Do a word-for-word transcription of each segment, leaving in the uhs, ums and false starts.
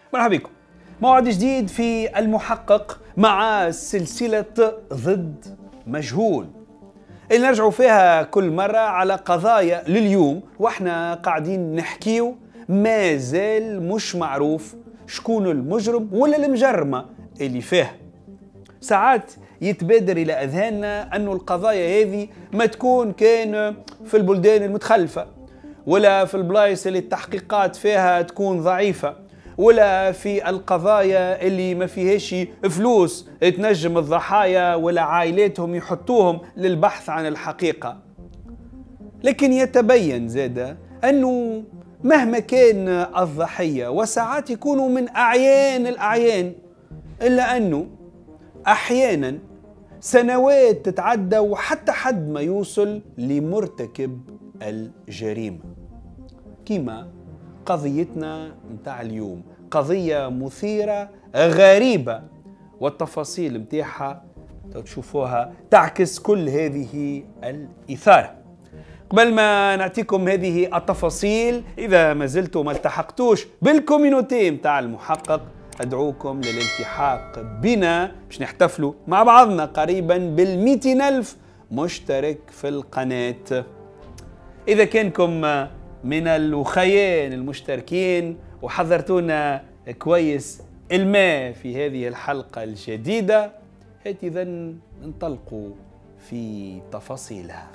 مرحبا بكم. موعد جديد في المحقق مع سلسلة ضد مجهول اللي نرجعوا فيها كل مرة على قضايا لليوم واحنا قاعدين نحكيو ما زال مش معروف شكون المجرم ولا المجرمة اللي فيها. ساعات يتبادر إلى أذهاننا أنه القضايا هذه ما تكون كان في البلدان المتخلفة ولا في البلايص اللي التحقيقات فيها تكون ضعيفة ولا في القضايا اللي ما فيهاش فلوس تنجم الضحايا ولا عائلاتهم يحطوهم للبحث عن الحقيقة. لكن يتبين زادة أنه مهما كان الضحية وساعات يكونوا من أعيان الأعيان إلا أنه أحيانا سنوات تتعدى وحتى حد ما يوصل لمرتكب الجريمة. كما قضيتنا متاع اليوم، قضية مثيرة غريبة والتفاصيل متاعها تشوفوها تعكس كل هذه الإثارة. قبل ما نعطيكم هذه التفاصيل، إذا ما زلتوا ما التحقتوش بالكوميونيتي متاع المحقق أدعوكم للالتحاق بنا باش نحتفلوا مع بعضنا قريبا بالمئتين ألف مشترك في القناة. إذا كانكم من الأخيان المشتركين وحضرتونا كويس الماء في هذه الحلقة الجديدة، هات إذا ننطلقوا في تفاصيلها.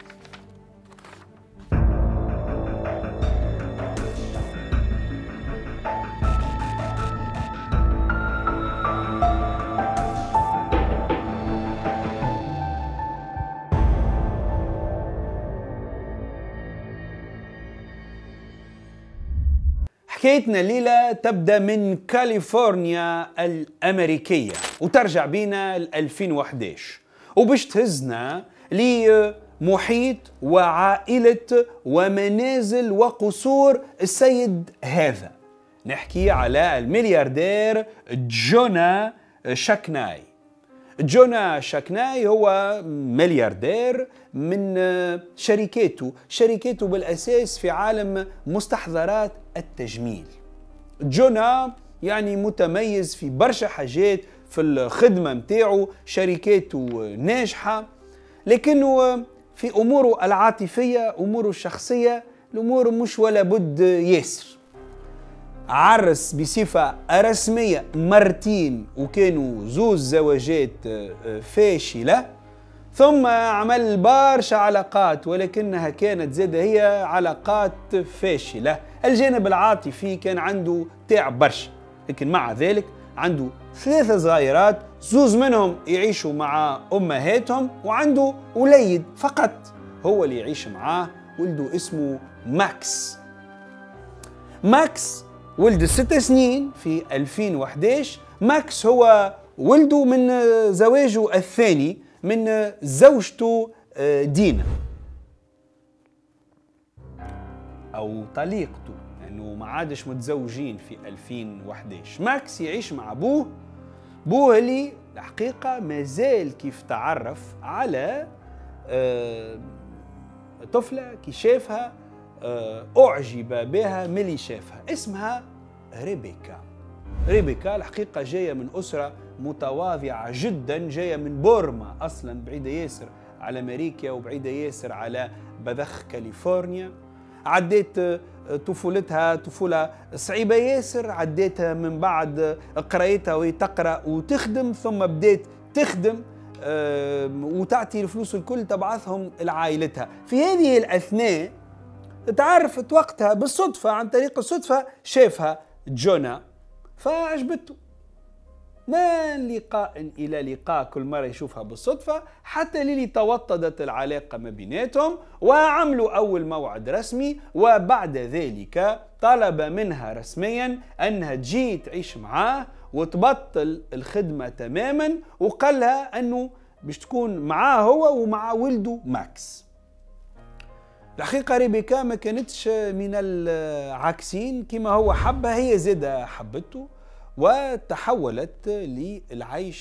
حكايتنا الليلة تبدأ من كاليفورنيا الأمريكية وترجع بينا ل ألفين وأحد عشر وباش تهزنا لمحيط وعائلة ومنازل وقصور السيد هذا. نحكي على الملياردير جونا شاكناي. جونا شاكناي هو ملياردير من شركاته شركاته بالأساس في عالم مستحضرات التجميل. جونا يعني متميز في برشا حاجات في الخدمة متاعه، شركاته ناجحة، لكنه في أموره العاطفية أموره الشخصية الأمور مش ولا بد ياسر. عرس بصفة رسمية مرتين وكانوا زوز زواجات فاشلة، ثم عمل برشا علاقات ولكنها كانت زادة هي علاقات فاشلة. الجانب العاطفي كان عنده تعب برشا، لكن مع ذلك عنده ثلاثة صغيرات، زوز منهم يعيشوا مع أمهاتهم وعنده وليد فقط هو اللي يعيش معاه، ولده اسمه ماكس. ماكس ولد ست سنين في ألفين وأحد عشر. ماكس هو ولده من زواجه الثاني من زوجته دينا أو طليقته، لأنه يعني ما عادش متزوجين في ألفين وأحد عشر. ماكس يعيش مع أبوه، أبوه اللي الحقيقة ما زال كيف تعرف على طفلة كي شافها أعجب بها ملي شافها، اسمها ريبيكا. ريبيكا الحقيقة جاية من أسرة متواضعة جدا، جاية من بورما أصلا، بعيدة ياسر على أمريكا وبعيدة ياسر على بذخ كاليفورنيا. عديت طفولتها طفولة صعيبة ياسر، عديتها من بعد قرايتها وهي تقرأ وتخدم، ثم بدأت تخدم وتعطي الفلوس الكل تبعثهم لعائلتها. في هذه الأثناء تعرفت وقتها بالصدفة، عن طريق الصدفة شافها جونا فعجبته. من لقاء إلى لقاء كل مرة يشوفها بالصدفة حتى للي توطدت العلاقة ما بيناتهم وعملوا أول موعد رسمي، وبعد ذلك طلب منها رسميا أنها تجي تعيش معاه وتبطل الخدمة تماما، وقال لها أنه باش تكون معاه هو ومع ولده ماكس. الحقيقة ريبيكا ما كانتش من العاكسين، كما هو حبها هي زادة حبته وتحولت للعيش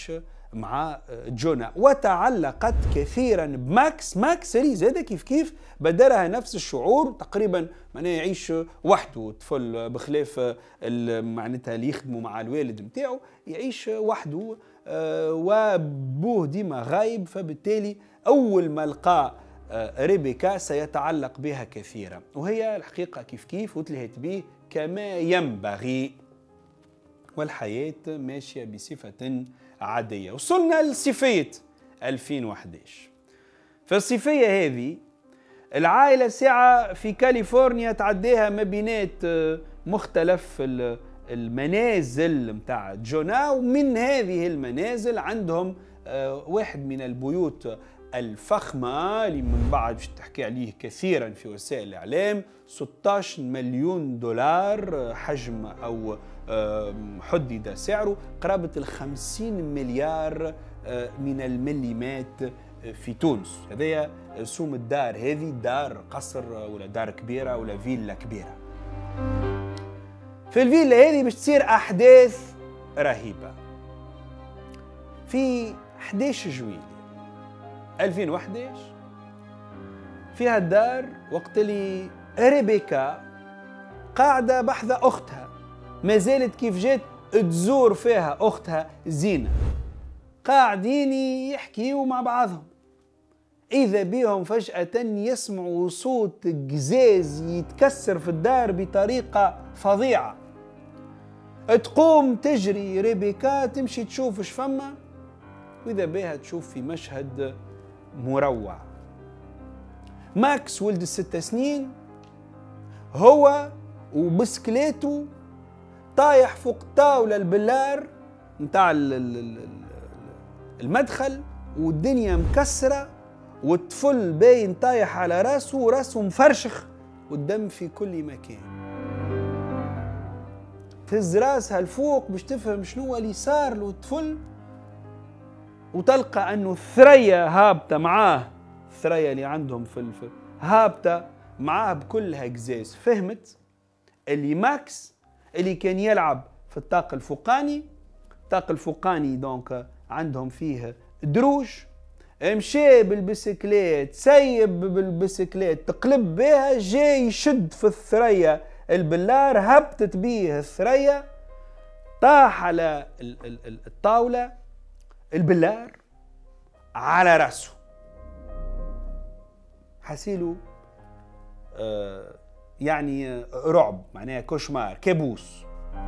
مع جونا، وتعلقت كثيرا بماكس. ماكس اللي زاد كيف كيف بدرها نفس الشعور تقريبا، معناها يعيش وحده، طفل بخلاف معناتها اللي يخدموا مع الوالد نتاعو، يعيش وحده وبوه ديما غايب، فبالتالي أول ما لقى ريبيكا سيتعلق بها كثيرا، وهي الحقيقة كيف كيف وتلهت به كما ينبغي، والحياة ماشية بصفة عادية. وصلنا لصيفية ألفين وأحد عشر. في الصيفية هذه العائلة ساعة في كاليفورنيا تعديها مبينات مختلف المنازل متاع جونا، ومن هذه المنازل عندهم واحد من البيوت الفخمة اللي من بعد باش تحكي عليه كثيرا في وسائل الإعلام، ستة عشر مليون دولار حجم أو حدد سعره، قرابة الخمسين مليار من المليمات في تونس. هذا سوم الدار، هذه دار قصر ولا دار كبيرة ولا فيلا كبيرة. في الفيلا هذه باش تصير أحداث رهيبة. في أحد عشر جويلية ألفين وأحد عشر في هالدار، وقت اللي ريبيكا قاعدة بحذا أختها، ما زالت كيف جات تزور فيها أختها زينة، قاعدين يحكيوا مع بعضهم، إذا بهم فجأة يسمعوا صوت قزاز يتكسر في الدار بطريقة فظيعة. تقوم تجري ريبيكا تمشي تشوف اش فما، وإذا بها تشوف في مشهد مروع. ماكس ولد الست سنين هو وبسكليته طايح فوق طاولة البلار متاع المدخل، والدنيا مكسرة، والطفل باين طايح على راسه وراسه مفرشخ والدم في كل مكان. تهز راسها الفوق باش تفهم شنو اللي صار له الطفل، وتلقى انه الثريا هابطه معاه، الثريا اللي عندهم في الفل هابطه معاه بكلها قزاز. فهمت اللي ماكس اللي كان يلعب في الطاق الفوقاني، الطاق الفوقاني دونك عندهم فيه دروج، مشى بالبسكليت، سيب بالبسكليت تقلب بها، جاي يشد في الثريا البلار، هبطت بيه الثريا، طاح على الطاولة البلار على راسه. حسيله آه يعني رعب، معناها كوشمار، كابوس.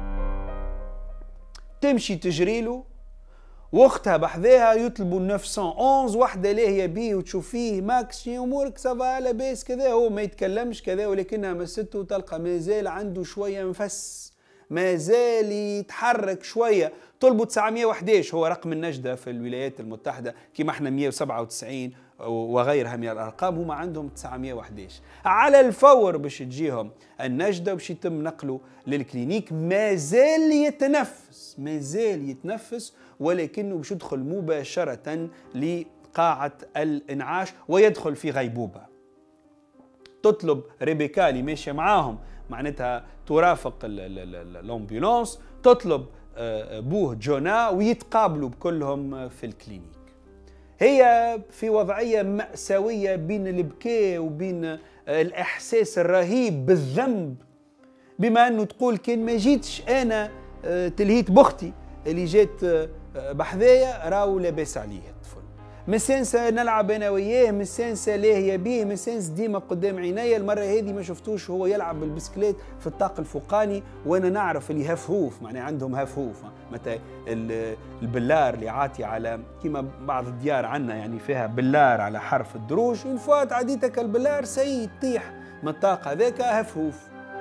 تمشي تجريله، واختها بحذاها يطلبوا تسعمية وحده لاهيه بيه وتشوف فيه ماكس شي امورك سافا لاباس كذا، هو ما يتكلمش كذا، ولكنها مسته تلقى مازال عنده شويه نفس، مازال يتحرك شويه. طلبوا تسعمية وأحد عشر، هو رقم النجده في الولايات المتحده كيما احنا مية وسبعة وتسعين وغيرها من الارقام، هما عندهم تسعمية وأحد عشر. على الفور باش تجيهم النجده باش يتم نقله للكلينيك. مازال يتنفس، مازال يتنفس، ولكنه باش يدخل مباشره لقاعه الانعاش ويدخل في غيبوبه. تطلب ريبيكا اللي ماشيه معاهم، معناتها ترافق الامبولانس، تطلب بوه جونا ويتقابلوا بكلهم في الكلينيك. هي في وضعية مأساوية بين البكاء وبين الإحساس الرهيب بالذنب، بما أنه تقول كان ما جيتش أنا تلهيت بختي اللي جات بحذايا راهو لاباس عليه الطفل، مسانسة نلعب أنا وياه، مسانسة لاهية بيه، مسانس ديما قدام عينيا. المرة هذه ما شفتوش هو يلعب بالبسكليت في الطاق الفوقاني، وأنا نعرف اللي هفهوف، معناه عندهم هفهوف، متى البلار اللي عاطي على كيما بعض الديار عندنا يعني فيها بلار على حرف الدروج، إن فات عديتك البلار سي تطيح من الطاق هذاك هفهوف.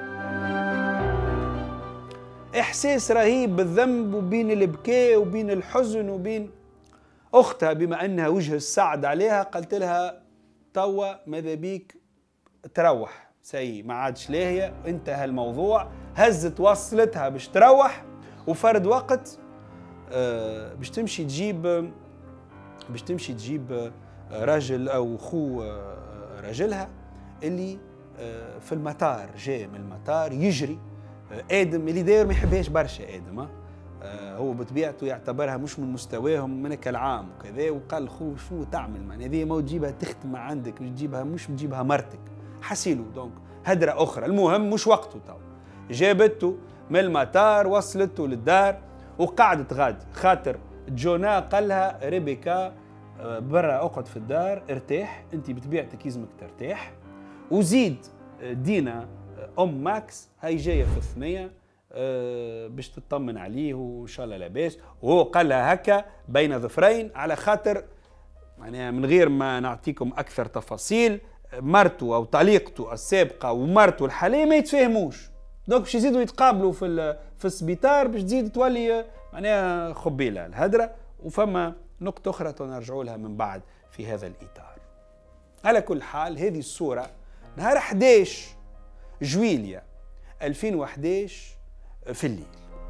إحساس رهيب بالذنب وبين البكاء وبين الحزن وبين أختها، بما أنها وجه السعد عليها قالت لها توا ماذا بيك تروح، سي ما عادش لاهية، انتهى الموضوع. هزت وصلتها باش تروح، وفرد وقت آه باش تمشي تجيب باش تمشي تجيب راجل أو خو آه راجلها اللي آه في المطار، جاء من المطار يجري. آه آدم اللي داير ما يحبهاش برشا آدم، آه هو بطبيعته يعتبرها مش من مستواهم من العام وكذا، وقال خو شو تعمل معناها هذه ما تجيبها تخدم عندك، مش تجيبها مش تجيبها مرتك حسيلو. دونك هدرة أخرى، المهم مش وقته تو. جابته من المطار وصلته للدار وقعدت غادي، خاطر جونا قال لها ريبيكا برا اقعد في الدار ارتاح، انت بطبيعتك يلزمك ترتاح، وزيد دينا ام ماكس هاي جايه في الثنيه أه باش تطمن عليه وان شاء الله لاباس. وهو قال لها هكا بين ظفرين على خاطر معناها من غير ما نعطيكم اكثر تفاصيل، مرته او طليقته السابقه ومرته الحاليه ما يتفاهموش، دونك باش يزيدوا يتقابلوا في في السبيطار باش تزيد تولي معناها خبيله الهدره. وفما نقطة أخرى نرجعوا لها من بعد في هذا الإطار. على كل حال هذه الصورة نهار أحد عشر جويلية ألفين وأحد عشر في الليل،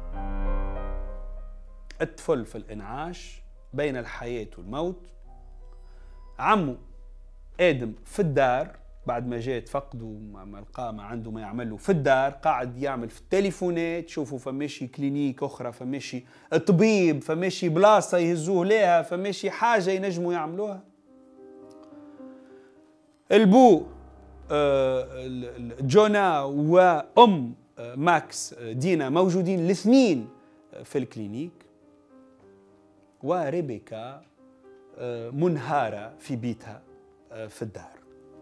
الطفل في الإنعاش بين الحياة والموت، عمو آدم في الدار بعد ما جاء تفقدوا ما لقى ما عنده ما يعمله في الدار، قاعد يعمل في التليفونات، شوفوا فماشي كلينيك أخرى، فماشي طبيب، فماشي بلاصة يهزوه لها، فماشي حاجة ينجموا يعملوها. البو جونا وأم ماكس دينا موجودين الاثنين في الكلينيك، وريبيكا منهارة في بيتها في الدار.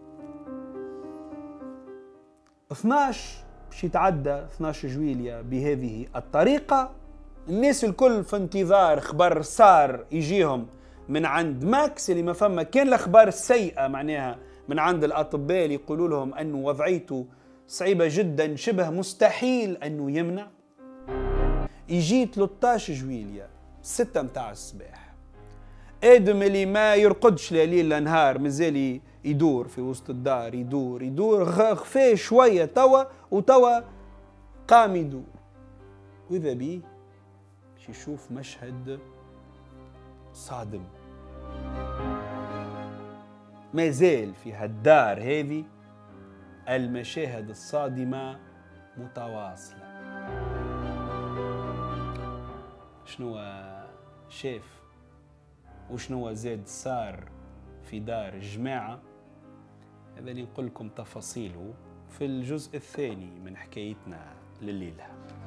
اثناش باش يتعدى اثناش جويلية بهذه الطريقة، الناس الكل في انتظار خبر صار يجيهم من عند ماكس، اللي ما فما كان الاخبار السيئة معناها من عند الاطباء اللي يقولوا لهم انه وضعيته صعيبة جدا شبه مستحيل انه يمنع. يجي ثلاثة عشر جويلية ستة متاع الصباح، ادم اللي ما يرقدش لا ليل لا نهار مازال يدور في وسط الدار، يدور يدور خفاه شويه توا وتوا قام يدور، واذا بيه باش يشوف مشهد صادم. مازال في هالدار هذه المشاهد الصادمه متواصله. شنو شاف وشنو زاد صار في دار الجماعة، هذا اللي نقول لكم تفاصيله في الجزء الثاني من حكايتنا لليلة.